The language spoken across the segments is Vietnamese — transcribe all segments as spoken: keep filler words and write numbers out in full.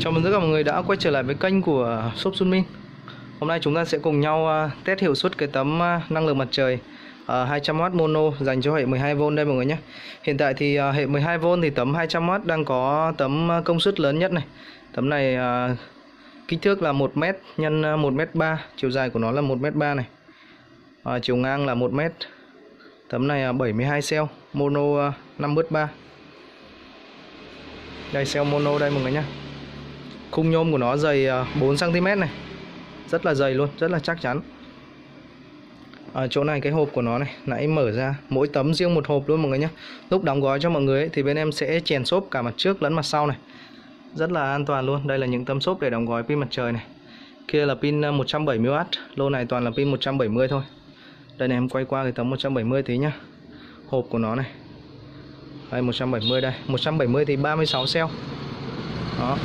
Chào mừng tất cả mọi người đã quay trở lại với kênh của shop Xuân Minh. Hôm nay chúng ta sẽ cùng nhau test hiệu suất cái tấm năng lượng mặt trời hai trăm oát mono dành cho hệ mười hai vôn đây mọi người nhé. Hiện tại thì hệ mười hai vôn thì tấm hai trăm oát đang có tấm công suất lớn nhất này. Tấm này kích thước là một mét nhân một mét ba, chiều dài của nó là một mét ba này. À, chiều ngang là một mét. Tấm này bảy mươi hai cell, mono năm bớt ba. Đây cell mono đây mọi người nhé. Khung nhôm của nó dày bốn xăng ti mét này. Rất là dày luôn, rất là chắc chắn. Ở chỗ này cái hộp của nó này, nãy mở ra, mỗi tấm riêng một hộp luôn mọi người nhé. Lúc đóng gói cho mọi người ấy, thì bên em sẽ chèn xốp cả mặt trước lẫn mặt sau này. Rất là an toàn luôn. Đây là những tấm xốp để đóng gói pin mặt trời này. Kia là pin một trăm bảy mươi oát, lô này toàn là pin một trăm bảy mươi thôi. Đây này, em quay qua cái tấm một trăm bảy mươi tí nhá. Hộp của nó này. Đây một trăm bảy mươi đây, một trăm bảy mươi thì ba mươi sáu cell. Đó.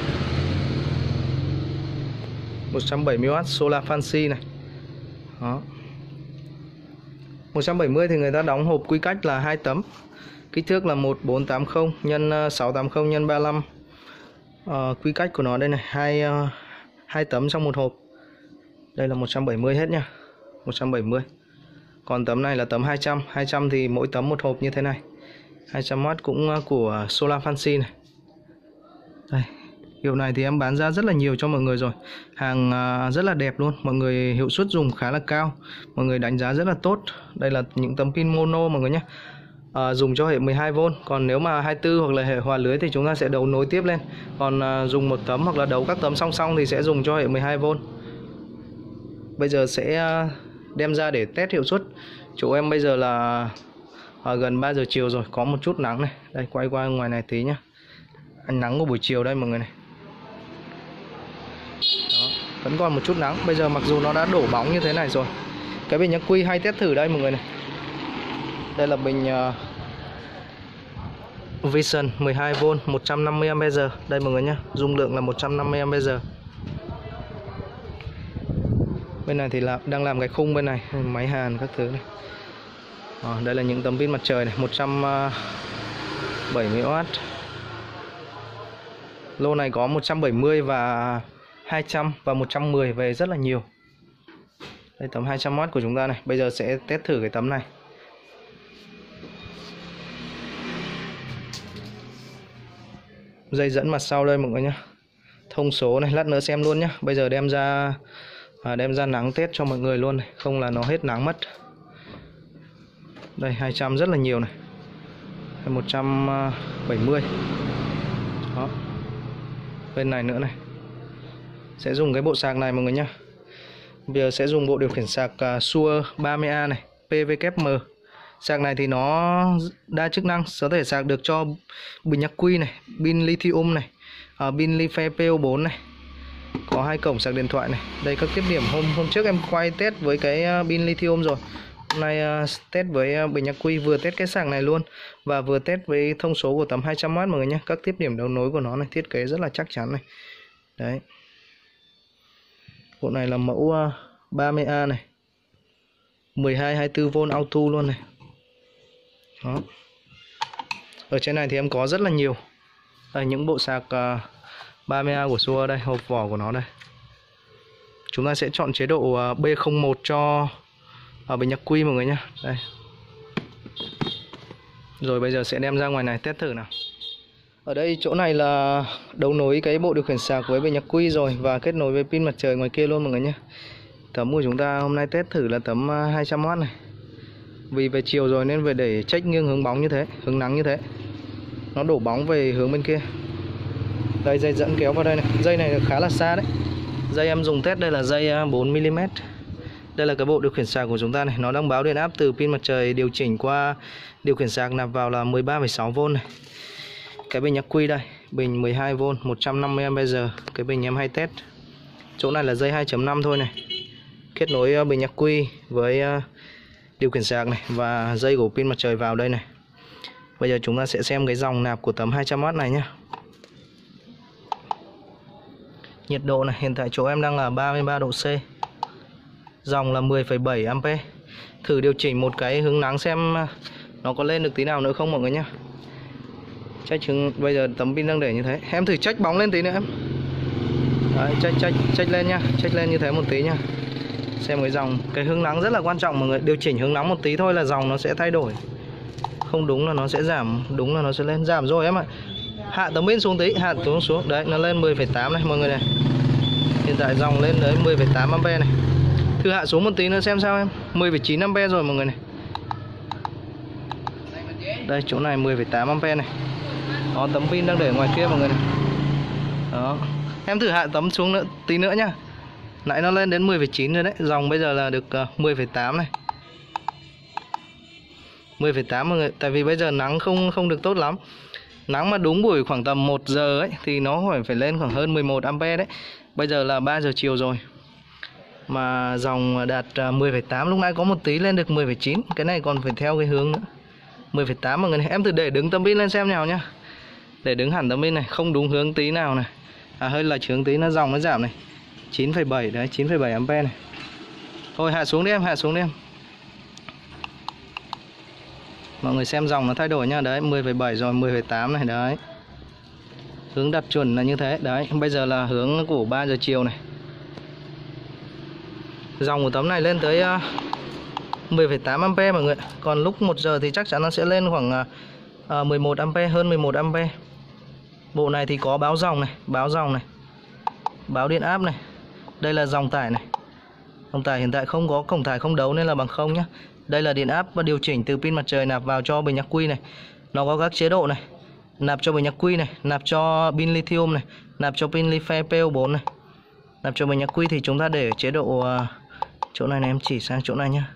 một trăm bảy mươi oát solar fancy này. Đó. một trăm bảy mươi thì người ta đóng hộp quy cách là hai tấm. Kích thước là một bốn tám không nhân sáu tám không nhân ba mươi lăm. Ờ, quy cách của nó đây này, hai uh, hai tấm trong một hộp. Đây là một trăm bảy mươi hết nha. một trăm bảy mươi. Còn tấm này là tấm hai trăm, hai trăm thì mỗi tấm một hộp như thế này. hai trăm oát cũng của solar fancy này. Đây. Hiệu này thì em bán ra rất là nhiều cho mọi người rồi. Hàng rất là đẹp luôn. Mọi người hiệu suất dùng khá là cao. Mọi người đánh giá rất là tốt. Đây là những tấm pin mono mọi người nhé. à, Dùng cho hệ mười hai vôn. Còn nếu mà hai mươi tư hoặc là hệ hòa lưới thì chúng ta sẽ đấu nối tiếp lên. Còn à, dùng một tấm hoặc là đấu các tấm song song thì sẽ dùng cho hệ mười hai vôn. Bây giờ sẽ đem ra để test hiệu suất. Chỗ em bây giờ là à, gần ba giờ chiều rồi. Có một chút nắng này. Đây quay qua ngoài này tí nhé. Ánh nắng của buổi chiều đây mọi người này. Đó, vẫn còn một chút nắng. Bây giờ mặc dù nó đã đổ bóng như thế này rồi. Cái bình ắc quy hay test thử đây mọi người này. Đây là bình uh, Vision mười hai vôn một trăm năm mươi am pe giờ. Đây mọi người nhé. Dung lượng là một trăm năm mươi am pe giờ. Bên này thì là đang làm cái khung bên này, máy hàn các thứ này. Đó, đây là những tấm pin mặt trời này, một trăm bảy mươi oát. Lô này có một trăm bảy mươi và hai trăm và một trăm mười về rất là nhiều. Đây tấm hai trăm oát của chúng ta này. Bây giờ sẽ test thử cái tấm này. Dây dẫn mặt sau đây mọi người nhé. Thông số này, lát nữa xem luôn nhé. Bây giờ đem ra à, đem ra nắng test cho mọi người luôn này. Không là nó hết nắng mất. Đây hai trăm rất là nhiều này. một trăm bảy mươi. Đó. Bên này nữa này. Sẽ dùng cái bộ sạc này mọi người nhé. Bây giờ sẽ dùng bộ điều khiển sạc uh, Shure ba mươi A này, pê vê kép em. Sạc này thì nó đa chức năng, có thể sạc được cho bình ắc quy này, pin lithium này, uh, pin li-phe pê o bốn này. Có hai cổng sạc điện thoại này. Đây các tiếp điểm hôm hôm trước em quay test với cái uh, pin lithium rồi. Hôm nay uh, test với uh, bình ắc quy, vừa test cái sạc này luôn và vừa test với thông số của tấm hai trăm oát mọi người nhé. Các tiếp điểm đấu nối của nó này, thiết kế rất là chắc chắn này. Đấy. Bộ này là mẫu uh, ba mươi A này, mười hai hai mươi tư vôn auto luôn này. Đó. Ở trên này thì em có rất là nhiều. Đây những bộ sạc uh, ba mươi A của Shure đây, hộp vỏ của nó đây. Chúng ta sẽ chọn chế độ uh, B không một cho uh, bình ắc quy mọi người nhé. Đây. Rồi bây giờ sẽ đem ra ngoài này test thử nào. Ở đây chỗ này là đấu nối cái bộ điều khiển sạc với bình ắc quy rồi và kết nối với pin mặt trời ngoài kia luôn mọi người nhé. Tấm của chúng ta hôm nay test thử là tấm hai trăm oát này. Vì về chiều rồi nên phải để check nghiêng hướng bóng như thế, hướng nắng như thế. Nó đổ bóng về hướng bên kia. Đây dây dẫn kéo vào đây này. Dây này khá là xa đấy. Dây em dùng test đây là dây bốn mi li mét. Đây là cái bộ điều khiển sạc của chúng ta này. Nó đang báo điện áp từ pin mặt trời điều chỉnh qua điều khiển sạc nạp vào là mười ba phẩy sáu vôn này. Cái bình ắc quy đây, bình mười hai vôn một trăm năm mươi am pe giờ. Cái bình em hay test. Chỗ này là dây hai chấm năm thôi này. Kết nối bình ắc quy với điều khiển sạc này và dây của pin mặt trời vào đây này. Bây giờ chúng ta sẽ xem cái dòng nạp của tấm hai trăm oát này nhé. Nhiệt độ này, hiện tại chỗ em đang là ba mươi ba độ C. Dòng là mười phẩy bảy am pe. Thử điều chỉnh một cái hướng nắng xem nó có lên được tí nào nữa không mọi người nhé. Check chứng bây giờ tấm pin đang để như thế. Em thử check bóng lên tí nữa em. Đấy, check check check lên nhá, check lên như thế một tí nhá. Xem cái dòng, cái hướng nắng rất là quan trọng mọi người, điều chỉnh hướng nắng một tí thôi là dòng nó sẽ thay đổi. Không đúng là nó sẽ giảm, đúng là nó sẽ lên. Giảm rồi em ạ. Hạ tấm pin xuống tí, hạ xuống xuống. Đấy, nó lên mười phẩy tám này mọi người này. Hiện tại dòng lên tới mười phẩy tám ampe này. Thử hạ xuống một tí nữa xem sao em. mười phẩy chín ampe rồi mọi người này. Đây, chỗ này mười phẩy tám ampe này. Đó, tấm pin đang để ngoài kia mọi người này. Đó. Em thử hạ tấm xuống nữa tí nữa nhá. Nãy nó lên đến mười phẩy chín rồi đấy. Dòng bây giờ là được mười phẩy tám này. mười phẩy tám mọi người. Tại vì bây giờ nắng không không được tốt lắm. Nắng mà đúng buổi khoảng tầm một giờ ấy thì nó phải phải lên khoảng hơn mười một ampe đấy. Bây giờ là ba giờ chiều rồi. Mà dòng đạt mười phẩy tám, lúc nãy có một tí lên được mười phẩy chín. Cái này còn phải theo cái hướng nữa. mười phẩy tám mọi người này. Em thử để đứng tấm pin lên xem nào nhá. Để đứng hẳn tấm pin này, không đúng hướng tí nào này. À hơi lệch hướng tí, nó dòng nó giảm này. chín phẩy bảy đấy, chín phẩy bảy ampe này. Thôi hạ xuống đi em, hạ xuống đi em. Mọi người xem dòng nó thay đổi nha. Đấy, mười phẩy bảy rồi, mười phẩy tám này. Đấy, hướng đặt chuẩn là như thế. Đấy, bây giờ là hướng của ba giờ chiều này. Dòng của tấm này lên tới uh, mười phẩy tám ampe mọi người. Còn lúc một giờ thì chắc chắn nó sẽ lên khoảng uh, mười một ampe, hơn mười một ampe. Bộ này thì có báo dòng này, báo dòng này, báo điện áp này. Đây là dòng tải này. Dòng tải hiện tại không có cổng tải không đấu nên là bằng không nhá. Đây là điện áp và điều chỉnh từ pin mặt trời nạp vào cho bình ắc quy này. Nó có các chế độ này. Nạp cho bình ắc quy này, nạp cho pin lithium này, nạp cho pin Li-Fe P O bốn này. Nạp cho bình ắc quy thì chúng ta để chế độ uh, chỗ này này, em chỉ sang chỗ này nhá.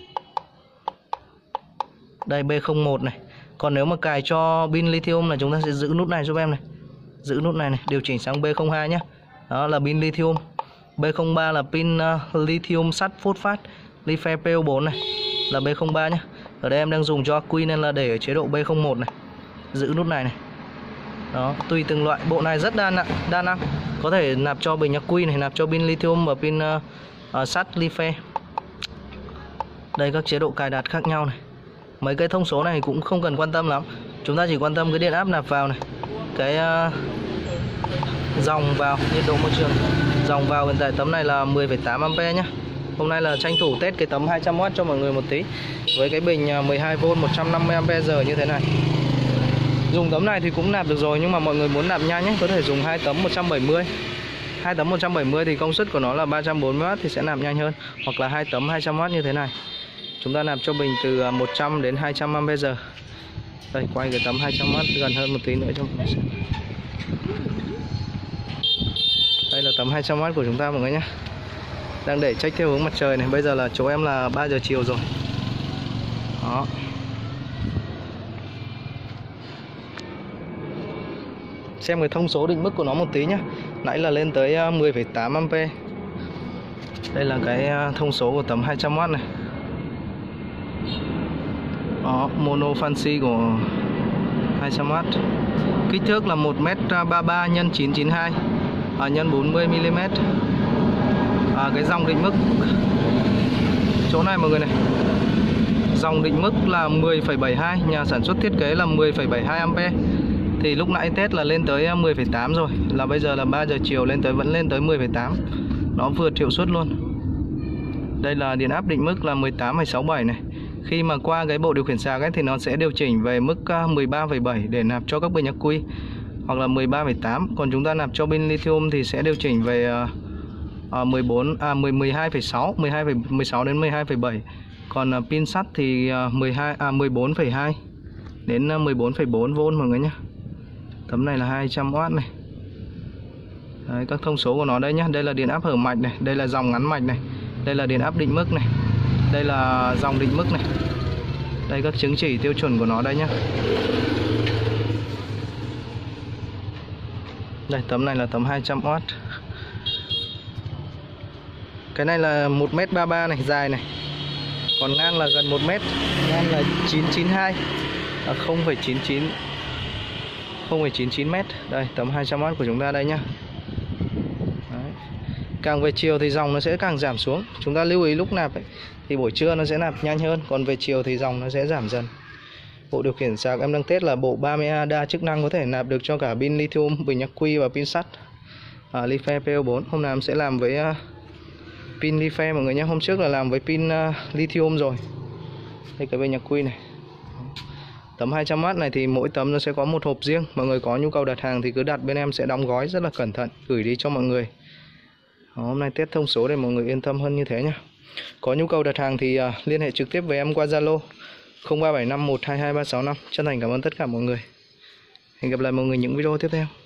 Đây B không một này. Còn nếu mà cài cho pin lithium là chúng ta sẽ giữ nút này giúp em này. Giữ nút này này, điều chỉnh sang B không hai nhá. Đó là pin lithium. B không ba là pin uh, lithium sắt phốt phát Li-Fe P O bốn này, là B không ba nhá. Ở đây em đang dùng cho ắc quy nên là để ở chế độ B không một này. Giữ nút này này. Đó, tùy từng loại, bộ này rất đa năng, đa năng. Có thể nạp cho bình ắc quy này, nạp cho pin lithium và pin uh, uh, sắt Li-Fe. Đây các chế độ cài đặt khác nhau này. Mấy cái thông số này cũng không cần quan tâm lắm. Chúng ta chỉ quan tâm cái điện áp nạp vào này, cái uh, dòng vào, nhiệt độ môi trường. Dòng vào hiện tại tấm này là mười phẩy tám ampe nhá. Hôm nay là tranh thủ test cái tấm hai trăm oát cho mọi người một tí. Với cái bình mười hai vôn một trăm năm mươi ampe giờ như thế này. Dùng tấm này thì cũng nạp được rồi, nhưng mà mọi người muốn nạp nhanh ấy, có thể dùng hai tấm một trăm bảy mươi. Hai tấm một trăm bảy mươi thì công suất của nó là ba trăm bốn mươi oát thì sẽ nạp nhanh hơn. Hoặc là hai tấm hai trăm oát như thế này. Chúng ta nạp cho bình từ một trăm đến hai trăm ampe giờ. Đây, quay cái tấm hai trăm oát gần hơn một tí nữa cho mọi người xem. Đây là tấm hai trăm oát của chúng ta mọi người nhé. Đang để check theo hướng mặt trời này. Bây giờ là chỗ em là ba giờ chiều rồi. Đó. Xem cái thông số định mức của nó một tí nhé. Nãy là lên tới mười phẩy tám ampe. Đây là cái thông số của tấm hai trăm oát này. Đó, mono fancy của hai trăm oát. Kích thước là một mét ba mươi ba nhân chín chín hai à, nhân bốn mươi mi li mét. À, cái dòng định mức chỗ này mọi người này. Dòng định mức là mười phẩy bảy hai, nhà sản xuất thiết kế là mười phẩy bảy hai ampe. Thì lúc nãy test là lên tới mười phẩy tám rồi, là bây giờ là ba giờ chiều lên tới vẫn lên tới mười phẩy tám. Nó vượt hiệu suất luôn. Đây là điện áp định mức là mười tám phẩy sáu bảy này. Khi mà qua cái bộ điều khiển sạc ấy thì nó sẽ điều chỉnh về mức mười ba phẩy bảy để nạp cho các bình ắc quy, hoặc là mười ba phẩy tám. Còn chúng ta nạp cho pin lithium thì sẽ điều chỉnh về uh, mười bốn à mười hai phẩy sáu, mười hai phẩy mười sáu đến mười hai phẩy bảy. Còn uh, pin sắt thì uh, mười hai à mười bốn phẩy hai đến uh, mười bốn phẩy bốn vôn mọi người nhé. Tấm này là hai trăm oát này. Đấy, các thông số của nó đây nhá. Đây là điện áp hở mạch này, đây là dòng ngắn mạch này, đây là điện áp định mức này, đây là dòng định mức này. Đây các chứng chỉ tiêu chuẩn của nó đây nhá. Đây, tấm này là tấm hai trăm oát. Cái này là một mét ba mươi ba này, dài này. Còn ngang là gần một mét, ngang là chín chín hai, à, không phẩy chín chín, không phẩy chín chín mét. Đây, tấm hai trăm oát của chúng ta đây nhá. Đấy. Càng về chiều thì dòng nó sẽ càng giảm xuống. Chúng ta lưu ý lúc nạp ấy, thì buổi trưa nó sẽ nạp nhanh hơn, còn về chiều thì dòng nó sẽ giảm dần. Bộ điều khiển sạc em đang test là bộ ba mươi A đa chức năng, có thể nạp được cho cả pin lithium, bình ắc quy và pin sắt. à, Life pê o bốn. Hôm nay em sẽ làm với uh, pin Life mọi người nhé. Hôm trước là làm với pin uh, lithium rồi. Đây cái bên nhạc quy này. Tấm hai trăm oát này thì mỗi tấm nó sẽ có một hộp riêng. Mọi người có nhu cầu đặt hàng thì cứ đặt, bên em sẽ đóng gói rất là cẩn thận gửi đi cho mọi người. Đó, hôm nay test thông số để mọi người yên tâm hơn như thế nhé. Có nhu cầu đặt hàng thì uh, liên hệ trực tiếp với em qua Zalo không ba bảy năm một hai hai ba sáu năm. Chân thành cảm ơn tất cả mọi người. Hẹn gặp lại mọi người những video tiếp theo.